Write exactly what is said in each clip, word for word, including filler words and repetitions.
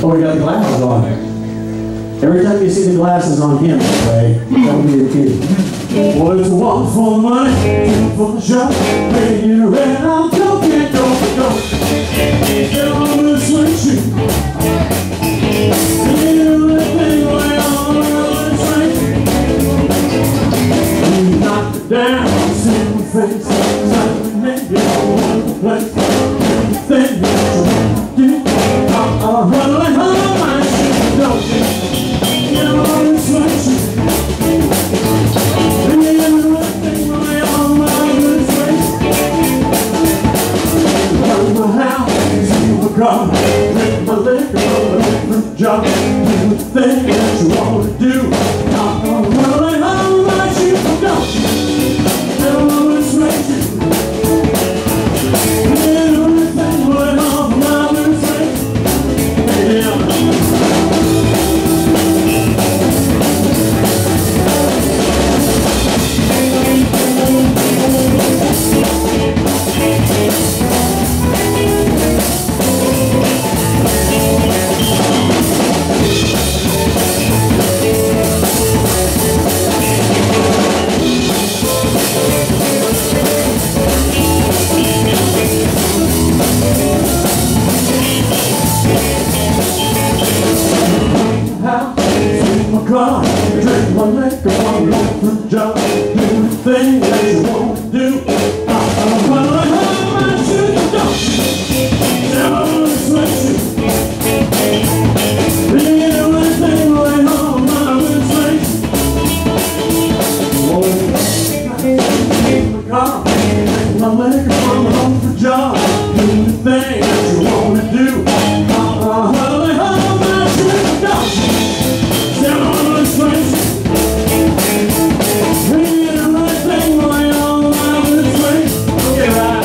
Oh, he got the glasses on. Every time you see the glasses on him, okay, that'll be a kid. Well, it's one for the money, two for the shot. Making it red, I'm joking, don't go. Get on the swing shoe. Get everything way on the swing shoe. You knock it down, see my face. Something make you all over the place. Everything that you want to do. I'll run like home, my shit, don't you? Get on the swing shoe. Come, make my liquor from a different job. Do the thing that you want to do. I'm running home like you don't. Get on the swing shoe. Get everything going on my swing shoe. Yeah. Car, drink my liquor, one open job. Do the thing that you want to do. I'm running home, I shoot the dog. Down on the swing shoe. Bring everything right home, I'm in swing shoe. Oh, in the car, drink my liquor, one open job. Do the thing that you want to do. I'm running home, I shoot the dog. Down on the swing shoe. Bring everything right on my swing. Okay, right.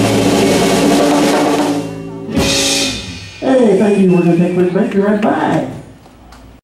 Hey, thank you. We're going to take a quick break. Be right back.